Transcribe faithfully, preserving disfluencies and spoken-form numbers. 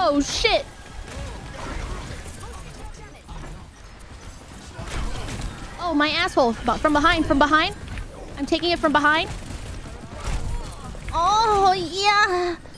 Oh, shit. Oh, my asshole. From behind, from behind. I'm taking it from behind. Oh, yeah.